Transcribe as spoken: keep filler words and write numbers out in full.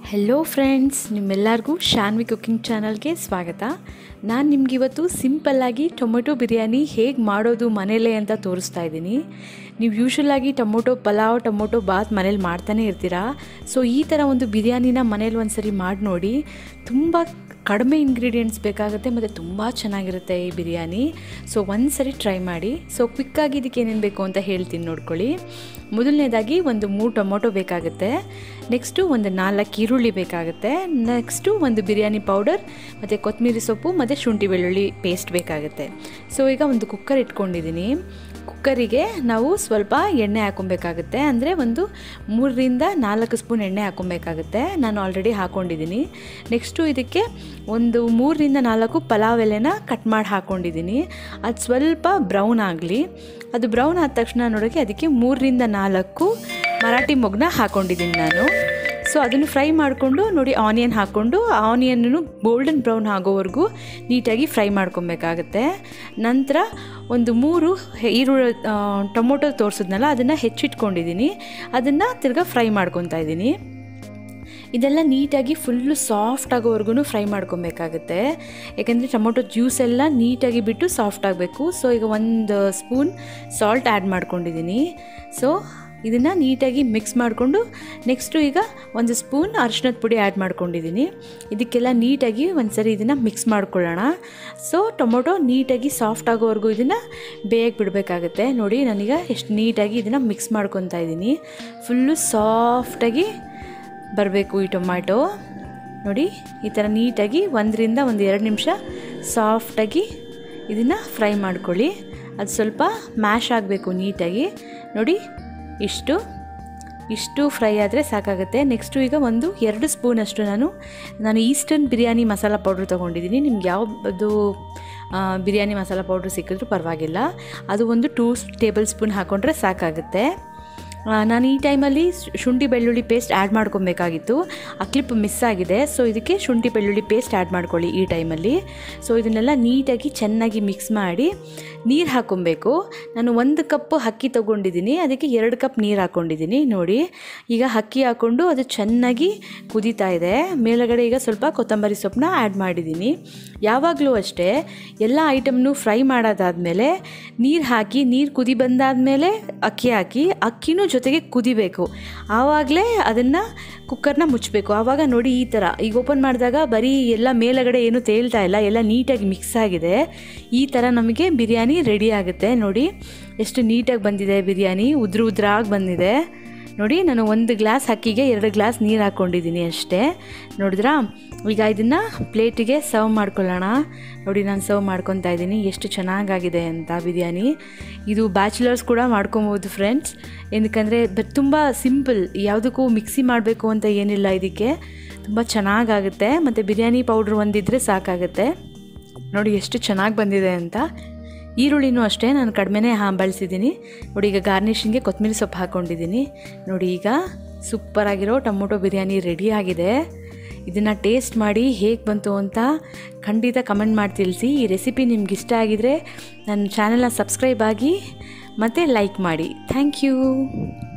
Hello friends, ನಿಮ್ಮೆಲ್ಲರಿಗೂ Shanvi cooking ಚಾನಲ್ಗೆ ಸ್ವಾಗತ. ನಾನು ನಿಮ್ಗೆ ಇವತ್ತು ಸಿಂಪಲ್ಲಾಗಿ ಟೊಮೆಟೊ ಬಿರಿಯಾನಿ ಹೇಗೆ ಮಾಡೋದು ಮನೇಲೇ ಅಂತ ತೋರಿಸ್ತಾ ಇದ್ದೀನಿ. ನೀವು ಯೂಶ್ವಲಾಗಿ ಟೊಮೊಟೊ ಪಲಾವ್, ಟೊಮೊಟೊ ಬಾತ್ ಮನೇಲಿ ಮಾಡ್ತಾನೆ ಇರ್ತೀರಾ. ಸೊ ಈ ಥರ ಒಂದು ಬಿರಿಯಾನಿನ ಮನೇಲಿ ಒಂದು ಸರಿ ಮಾಡಿ ನೋಡಿ. ತುಂಬ ಕಡಿಮೆ ಇಂಗ್ರೀಡಿಯೆಂಟ್ಸ್ ಬೇಕಾಗುತ್ತೆ ಮತ್ತು ತುಂಬ ಚೆನ್ನಾಗಿರುತ್ತೆ ಈ ಬಿರಿಯಾನಿ. ಸೊ ಒಂದು ಸರಿ ಟ್ರೈ ಮಾಡಿ. ಸೊ ಕ್ವಿಕ್ಕಾಗಿ ಇದಕ್ಕೆ ಏನೇನು ಬೇಕು ಅಂತ ಹೇಳ್ತೀನಿ ನೋಡ್ಕೊಳ್ಳಿ. ಮೊದಲನೇದಾಗಿ ಒಂದು ಮೂರು ಟೊಮೊಟೊ ಬೇಕಾಗುತ್ತೆ. ನೆಕ್ಸ್ಟು ಒಂದು ನಾಲ್ಕು ಈರುಳ್ಳಿ ಬೇಕಾಗುತ್ತೆ. ನೆಕ್ಸ್ಟು ಒಂದು ಬಿರಿಯಾನಿ ಪೌಡರ್ ಮತ್ತು ಕೊತ್ತಂಬರಿ ಸೊಪ್ಪು ಮತ್ತು ಶುಂಠಿ ಬೆಳ್ಳುಳ್ಳಿ ಪೇಸ್ಟ್ ಬೇಕಾಗುತ್ತೆ. ಸೊ ಈಗ ಒಂದು ಕುಕ್ಕರ್ ಇಟ್ಕೊಂಡಿದ್ದೀನಿ. ಕುಕ್ಕರಿಗೆ ನಾವು ಸ್ವಲ್ಪ ಎಣ್ಣೆ ಹಾಕೊಬೇಕಾಗುತ್ತೆ. ಅಂದರೆ ಒಂದು ಮೂರರಿಂದ ನಾಲ್ಕು ಸ್ಪೂನ್ ಎಣ್ಣೆ ಹಾಕೊಬೇಕಾಗುತ್ತೆ. ನಾನು ಆಲ್ರೆಡಿ ಹಾಕ್ಕೊಂಡಿದ್ದೀನಿ. ನೆಕ್ಸ್ಟು ಇದಕ್ಕೆ ಒಂದು ಮೂರರಿಂದ ನಾಲ್ಕು ಪಲಾವ್ ಎಲೆನ ಕಟ್ ಮಾಡಿ ಹಾಕ್ಕೊಂಡಿದ್ದೀನಿ. ಅದು ಸ್ವಲ್ಪ ಬ್ರೌನ್ ಆಗಲಿ. ಅದು ಬ್ರೌನ್ ಆದ ತಕ್ಷಣ ನೋಡೋಕ್ಕೆ ಅದಕ್ಕೆ ಮೂರರಿಂದ ನಾಲ್ಕು ಮರಾಠಿ ಮೊಗ್ಗನ್ನ ಹಾಕ್ಕೊಂಡಿದ್ದೀನಿ ನಾನು. ಸೊ ಅದನ್ನು ಫ್ರೈ ಮಾಡಿಕೊಂಡು ನೋಡಿ, ಆನಿಯನ್ ಹಾಕ್ಕೊಂಡು ಆನಿಯನ್ನು ಗೋಲ್ಡನ್ ಬ್ರೌನ್ ಆಗೋವರೆಗೂ ನೀಟಾಗಿ ಫ್ರೈ ಮಾಡ್ಕೊಬೇಕಾಗತ್ತೆ. ನಂತರ ಒಂದು ಮೂರು ಈರುಳ್ಳಿ ಟೊಮೊಟೊ ತೋರಿಸಿದ್ನಲ್ಲ, ಅದನ್ನು ಹೆಚ್ಚಿಟ್ಕೊಂಡಿದ್ದೀನಿ. ಅದನ್ನು ತಿರ್ಗಾ ಫ್ರೈ ಮಾಡ್ಕೊತಾ ಇದ್ದೀನಿ. ಇದೆಲ್ಲ ನೀಟಾಗಿ ಫುಲ್ಲು ಸಾಫ್ಟ್ ಆಗೋವರೆಗೂ ಫ್ರೈ ಮಾಡ್ಕೊಬೇಕಾಗುತ್ತೆ. ಯಾಕೆಂದರೆ ಟೊಮೊಟೊ ಜ್ಯೂಸ್ ಎಲ್ಲ ನೀಟಾಗಿ ಬಿಟ್ಟು ಸಾಫ್ಟ್ ಆಗಬೇಕು. ಸೊ ಈಗ ಒಂದು ಸ್ಪೂನ್ ಸಾಲ್ಟ್ ಆ್ಯಡ್ ಮಾಡ್ಕೊಂಡಿದ್ದೀನಿ. ಸೊ ಇದನ್ನು ನೀಟಾಗಿ ಮಿಕ್ಸ್ ಮಾಡಿಕೊಂಡು ನೆಕ್ಸ್ಟು ಈಗ ಒಂದು ಸ್ಪೂನ್ ಅರಿಶಿಣದ ಪುಡಿ ಆ್ಯಡ್ ಮಾಡ್ಕೊಂಡಿದ್ದೀನಿ. ಇದಕ್ಕೆಲ್ಲ ನೀಟಾಗಿ ಒಂದು ಸರಿ ಇದನ್ನು ಮಿಕ್ಸ್ ಮಾಡ್ಕೊಳ್ಳೋಣ. ಸೊ ಟೊಮೊಟೊ ನೀಟಾಗಿ ಸಾಫ್ಟ್ ಆಗೋವರೆಗೂ ಇದನ್ನು ಬೇಯಕ್ಕೆ ಬಿಡಬೇಕಾಗುತ್ತೆ. ನೋಡಿ, ನಾನೀಗ ಎಷ್ಟು ನೀಟಾಗಿ ಇದನ್ನು ಮಿಕ್ಸ್ ಮಾಡ್ಕೊತಾ ಇದ್ದೀನಿ. ಫುಲ್ಲು ಸಾಫ್ಟಾಗಿ ಬರಬೇಕು ಈ ಟೊಮ್ಯಾಟೊ. ನೋಡಿ, ಈ ಥರ ನೀಟಾಗಿ ಒಂದರಿಂದ ಒಂದು ಎರಡು ನಿಮಿಷ ಸಾಫ್ಟಾಗಿ ಇದನ್ನು ಫ್ರೈ ಮಾಡ್ಕೊಳ್ಳಿ. ಅದು ಸ್ವಲ್ಪ ಮ್ಯಾಶ್ ಆಗಬೇಕು ನೀಟಾಗಿ. ನೋಡಿ, ಇಷ್ಟು ಇಷ್ಟು ಫ್ರೈ ಆದರೆ ಸಾಕಾಗುತ್ತೆ. ನೆಕ್ಸ್ಟು ಈಗ ಒಂದು ಎರಡು ಸ್ಪೂನಷ್ಟು ನಾನು ನಾನು ಈಸ್ಟರ್ನ್ ಬಿರಿಯಾನಿ ಮಸಾಲ ಪೌಡ್ರ್ ತೊಗೊಂಡಿದ್ದೀನಿ. ನಿಮ್ಗೆ ಯಾವುದು ಬಿರಿಯಾನಿ ಮಸಾಲ ಪೌಡ್ರ್ ಸಿಕ್ಕಿದ್ರೂ ಪರವಾಗಿಲ್ಲ. ಅದು ಒಂದು ಟೂ ಟೇಬಲ್ ಸ್ಪೂನ್ ಹಾಕ್ಕೊಂಡ್ರೆ ಸಾಕಾಗುತ್ತೆ. ನಾನು ಈ ಟೈಮಲ್ಲಿ ಶುಂಠಿ ಬೆಳ್ಳುಳ್ಳಿ ಪೇಸ್ಟ್ ಆ್ಯಡ್ ಮಾಡ್ಕೊಬೇಕಾಗಿತ್ತು. ಆ ಕ್ಲಿಪ್ ಮಿಸ್ ಆಗಿದೆ. ಸೊ ಇದಕ್ಕೆ ಶುಂಠಿ ಬೆಳ್ಳುಳ್ಳಿ ಪೇಸ್ಟ್ ಆ್ಯಡ್ ಮಾಡ್ಕೊಳ್ಳಿ ಈ ಟೈಮಲ್ಲಿ. ಸೊ ಇದನ್ನೆಲ್ಲ ನೀಟಾಗಿ ಚೆನ್ನಾಗಿ ಮಿಕ್ಸ್ ಮಾಡಿ ನೀರು ಹಾಕ್ಕೊಬೇಕು. ನಾನು ಒಂದು ಕಪ್ ಅಕ್ಕಿ ತೊಗೊಂಡಿದ್ದೀನಿ, ಅದಕ್ಕೆ ಎರಡು ಕಪ್ ನೀರು ಹಾಕ್ಕೊಂಡಿದ್ದೀನಿ. ನೋಡಿ, ಈಗ ಅಕ್ಕಿ ಹಾಕ್ಕೊಂಡು ಅದು ಚೆನ್ನಾಗಿ ಕುದೀತಾ ಇದೆ. ಮೇಲುಗಡೆ ಈಗ ಸ್ವಲ್ಪ ಕೊತ್ತಂಬರಿ ಸೊಪ್ಪನ್ನ ಆ್ಯಡ್ ಮಾಡಿದ್ದೀನಿ. ಯಾವಾಗಲೂ ಅಷ್ಟೇ, ಎಲ್ಲ ಐಟಮ್ನು ಫ್ರೈ ಮಾಡೋದಾದಮೇಲೆ ನೀರು ಹಾಕಿ, ನೀರು ಕುದಿ ಬಂದಾದಮೇಲೆ ಅಕ್ಕಿ ಹಾಕಿ, ಅಕ್ಕಿನೂ ಜೊತೆಗೆ ಕುದಿಬೇಕು. ಆವಾಗಲೇ ಅದನ್ನು ಕುಕ್ಕರ್ನ ಮುಚ್ಚಬೇಕು. ಆವಾಗ ನೋಡಿ, ಈ ಥರ ಈಗ ಓಪನ್ ಮಾಡಿದಾಗ ಬರೀ ಎಲ್ಲ ಮೇಲುಗಡೆ ಏನೂ ತೇಲ್ತಾ ಇಲ್ಲ, ಎಲ್ಲ ನೀಟಾಗಿ ಮಿಕ್ಸ್ ಆಗಿದೆ. ಈ ಥರ ನಮಗೆ ಬಿರಿಯಾನಿ ರೆಡಿ ಆಗುತ್ತೆ. ನೋಡಿ ಎಷ್ಟು ನೀಟಾಗಿ ಬಂದಿದೆ ಬಿರಿಯಾನಿ, ಉದ್ರ ಉದ್ರಾಗಿ ಬಂದಿದೆ. ನೋಡಿ, ನಾನು ಒಂದು ಗ್ಲಾಸ್ ಅಕ್ಕಿಗೆ ಎರಡು ಗ್ಲಾಸ್ ನೀರು ಹಾಕ್ಕೊಂಡಿದ್ದೀನಿ ಅಷ್ಟೇ. ನೋಡಿದ್ರಾ? ಈಗ ಇದನ್ನು ಪ್ಲೇಟಿಗೆ ಸರ್ವ್ ಮಾಡ್ಕೊಳ್ಳೋಣ. ನೋಡಿ, ನಾನು ಸರ್ವ್ ಮಾಡ್ಕೊತಾ ಇದ್ದೀನಿ. ಎಷ್ಟು ಚೆನ್ನಾಗಾಗಿದೆ ಅಂತ ಬಿರಿಯಾನಿ. ಇದು ಬ್ಯಾಚುಲರ್ಸ್ ಕೂಡ ಮಾಡ್ಕೊಬೋದು ಫ್ರೆಂಡ್ಸ್. ಏನಕ್ಕಂದರೆ ತುಂಬ ಸಿಂಪಲ್, ಯಾವುದಕ್ಕೂ ಮಿಕ್ಸಿ ಮಾಡಬೇಕು ಅಂತ ಏನಿಲ್ಲ. ಇದಕ್ಕೆ ತುಂಬ ಚೆನ್ನಾಗಾಗುತ್ತೆ. ಮತ್ತು ಬಿರಿಯಾನಿ ಪೌಡ್ರ್ ಒಂದಿದ್ದರೆ ಸಾಕಾಗುತ್ತೆ. ನೋಡಿ ಎಷ್ಟು ಚೆನ್ನಾಗಿ ಬಂದಿದೆ ಅಂತ. ಈರುಳ್ಳಿನೂ ಅಷ್ಟೇ ನಾನು ಕಡಿಮೆನೇ ಹಾ ಬಳಸಿದ್ದೀನಿ. ನೋಡಿ, ಈಗ ಗಾರ್ನಿಷಿಂಗ್ಗೆ ಕೊತ್ತಂಬರಿ ಸೊಪ್ಪು ಹಾಕ್ಕೊಂಡಿದ್ದೀನಿ. ನೋಡಿ, ಈಗ ಸೂಪರಾಗಿರೋ ಟೊಮೊಟೊ ಬಿರಿಯಾನಿ ರೆಡಿಯಾಗಿದೆ. ಇದನ್ನು ಟೇಸ್ಟ್ ಮಾಡಿ ಹೇಗೆ ಬಂತು ಅಂತ ಖಂಡಿತ ಕಮೆಂಟ್ ಮಾಡಿ ತಿಳಿಸಿ. ಈ ರೆಸಿಪಿ ನಿಮ್ಗೆ ಇಷ್ಟ ಆಗಿದರೆ ನನ್ನ ಚಾನೆಲ್ನ ಸಬ್ಸ್ಕ್ರೈಬ್ ಆಗಿ ಮತ್ತು ಲೈಕ್ ಮಾಡಿ. Thank you.